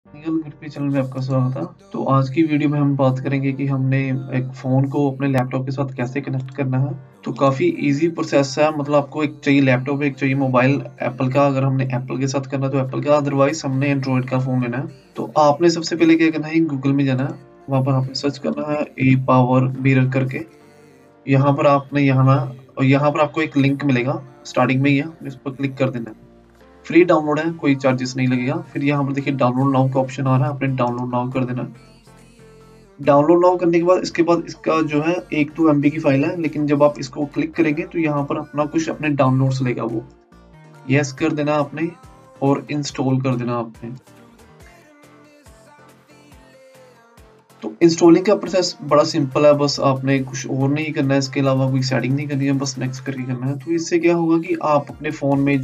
Technical good पे channel में आपका स्वागत है। तो आज की वीडियो में हम बात करेंगे कि हमने एक फ़ोन को अपने लैपटॉप के साथ कैसे कनेक्ट करना है। तो काफ़ी ईज़ी प्रोसेस है, मतलब आपको एक चाहिए लैपटॉप, एक चाहिए मोबाइल एप्पल का। अगर हमने एप्पल के साथ करना है तो एप्पल का, अदरवाइज़ हमने एंड्रॉयड का फ़ोन लेना है। तो आपने सबसे पहले क्या करना है, गूगल में जाना है, वहाँ पर आपने सर्च करना है ए पावर मिरर करके। यहाँ पर आपने और यहाँ पर आपको एक लिंक मिलेगा, स्टार्टिंग में ही है, आपने उस पर क्लिक कर देना है। फ्री डाउनलोड है, कोई चार्जेस नहीं लगेगा। फिर यहाँ पर देखिए डाउनलोड नाउ का ऑप्शन आ रहा है, आपने डाउनलोड नाउ कर देना है। डाउनलोड नाउ करने के बाद इसके बाद इसका जो है 1-2 MB की फाइल है, लेकिन जब आप इसको क्लिक करेंगे तो यहाँ पर अपना कुछ अपने डाउनलोड्स लेगा वो। यस कर देना आपने और इंस्टॉल कर देना आपने। तो इंस्टॉलिंग का प्रोसेस बड़ा सिंपल है, बस आपने कुछ और नहीं करना है, इसके अलावा कोई सेटिंग नहीं करनी है, बस नेक्स्ट करके करना है। तो इससे क्या होगा कि आप अपने फ़ोन में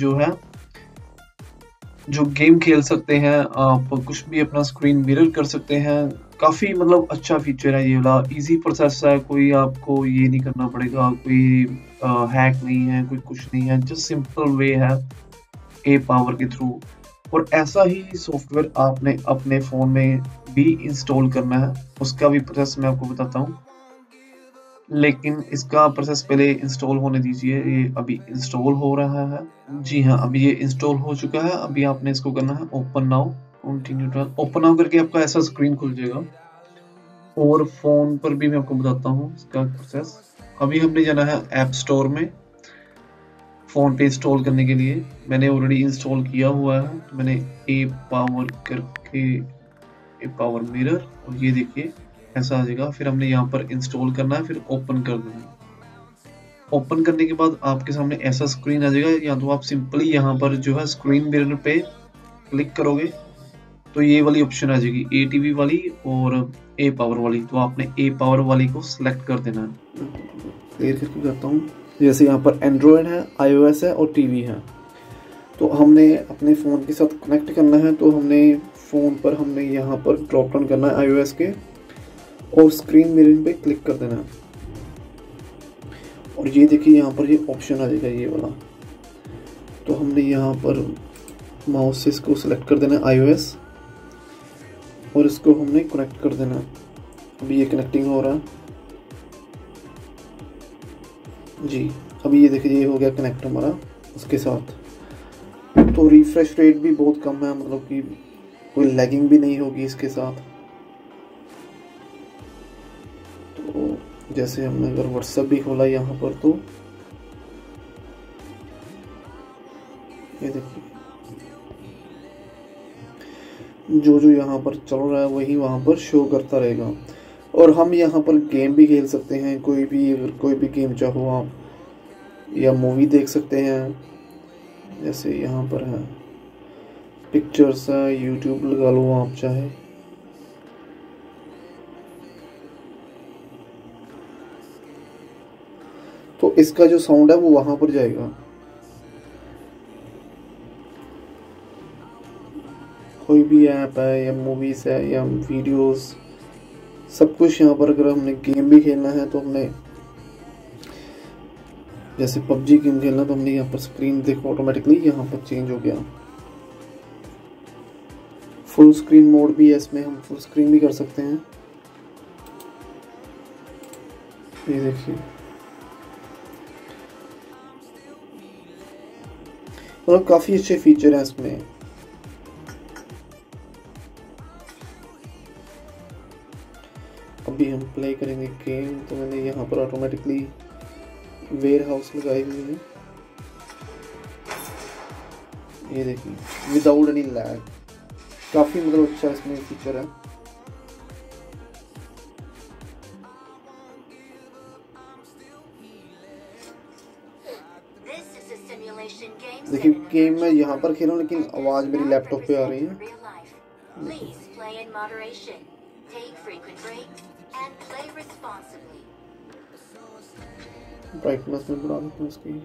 जो गेम खेल सकते हैं, आप कुछ भी अपना स्क्रीन मिरर कर सकते हैं। काफ़ी मतलब अच्छा फीचर है ये वाला, ईज़ी प्रोसेस है, कोई आपको ये नहीं करना पड़ेगा, कोई हैक नहीं है, कोई कुछ नहीं है, जस्ट सिंपल वे है ए पावर के थ्रू। और ऐसा ही सॉफ्टवेयर आपने अपने फ़ोन में भी इंस्टॉल करना है, उसका भी प्रोसेस मैं आपको बताता हूँ। लेकिन इसका प्रोसेस पहले इंस्टॉल होने दीजिए, ये अभी इंस्टॉल हो रहा है। जी हाँ, अभी ये इंस्टॉल हो चुका है। अभी आपने इसको करना है open now, continue to. Open now करके आपका ऐसा स्क्रीन खुल जाएगा। और फ़ोन पर भी मैं आपको बताता हूँ इसका प्रोसेस। अभी हमने जाना है ऐप स्टोर में, फ़ोन पे इंस्टॉल करने के लिए। मैंने ऑलरेडी इंस्टॉल किया हुआ है, तो मैंने ए पावर करके, ए पावर मिरर, और ये देखिए ऐसा आ जाएगा। फिर हमने यहाँ पर इंस्टॉल करना है, फिर ओपन कर देना है। ओपन करने के बाद आपके सामने ऐसा स्क्रीन आ जाएगा, या तो आप सिंपली यहाँ पर जो है स्क्रीन मिरर पे क्लिक करोगे तो ये वाली ऑप्शन आ जाएगी, ए टीवी वाली और ए पावर वाली। तो आपने ए पावर वाली को सिलेक्ट कर देना है। क्लियर करके करता हूँ। जैसे यहाँ पर एंड्रॉयड है, आईओएस है और टीवी है। तो हमने अपने फ़ोन के साथ कनेक्ट करना है, तो हमने फ़ोन पर हमने यहाँ पर ड्रॉप डाउन करना है आईओएस के, और स्क्रीन मिररिंग पे क्लिक कर देना है। और ये देखिए यहाँ पर ये ऑप्शन आ जाएगा ये वाला। तो हमने यहाँ पर माउस से इसको सिलेक्ट कर देना है आईओएस, और इसको हमने कनेक्ट कर देना है। अभी ये कनेक्टिंग हो रहा है जी। अभी ये देखिए ये हो गया कनेक्ट हमारा उसके साथ। तो रिफ्रेश रेट भी बहुत कम है, मतलब कि कोई लैगिंग भी नहीं होगी इसके साथ। तो जैसे हमने अगर व्हाट्सएप भी खोला यहाँ पर, तो ये देखिए जो जो यहाँ पर चल रहा है वही वहाँ पर शो करता रहेगा। और हम यहाँ पर गेम भी खेल सकते हैं, कोई भी, अगर कोई भी गेम चाहो आप, या मूवी देख सकते हैं। जैसे यहाँ पर है पिक्चर्स है, यूट्यूब लगा लो आप चाहे। तो इसका जो साउंड है वो वहाँ पर जाएगा। कोई भी ऐप है या मूवीज़ है या वीडियोस, सब कुछ यहाँ पर। अगर हमने गेम भी खेलना है तो हमने जैसे पबजी गेम खेलना, तो हमने यहाँ पर स्क्रीन देखो ऑटोमेटिकली यहाँ पर चेंज हो गया। फुल स्क्रीन मोड भी है इसमें, हम फुल स्क्रीन भी कर सकते हैं। ये देखिए मतलब काफ़ी अच्छे फीचर हैं इसमें। अभी हम प्ले करेंगे गेम, तो मैंने यहाँ पर ऑटोमेटिकली वेयर हाउस लगाई हुई है। ये देखिए विदाउट एनी लैग, काफ़ी मतलब अच्छा इसमें फीचर है। देखिए गेम मैं यहाँ पर खेल रहा हूँ, लेकिन आवाज़ मेरी लैपटॉप पे आ रही है। ब्राइटनेस में बढ़ा देता हूँ इसकी।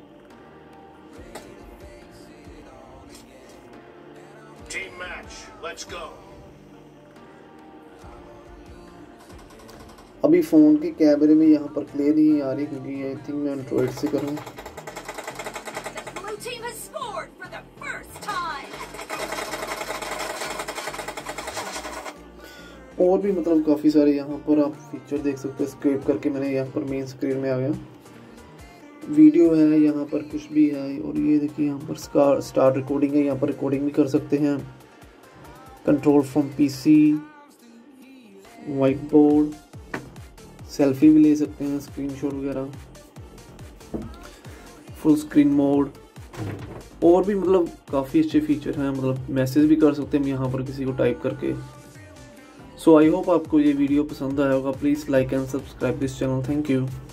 अभी फ़ोन के कैमरे में यहाँ पर क्लियर नहीं आ रही, क्योंकि आई थिंक मैं एंड्रॉइड से करूँ। और भी मतलब काफ़ी सारे यहाँ पर आप फीचर देख सकते हैं। स्क्रैप करके मैंने यहाँ पर मेन स्क्रीन में आ गया, वीडियो है यहाँ पर, कुछ भी है। और ये देखिए यहाँ पर स्टार्ट रिकॉर्डिंग है, यहाँ पर रिकॉर्डिंग भी कर सकते हैं। Control from PC, white board, selfie भी ले सकते हैं, स्क्रीनशॉट वगैरह, फुल स्क्रीन मोड, और भी मतलब काफ़ी अच्छे फीचर हैं। मतलब मैसेज भी कर सकते हैं हम यहाँ पर किसी को टाइप करके। सो आई होप आपको ये वीडियो पसंद आया होगा। Please like and subscribe this channel. Thank you.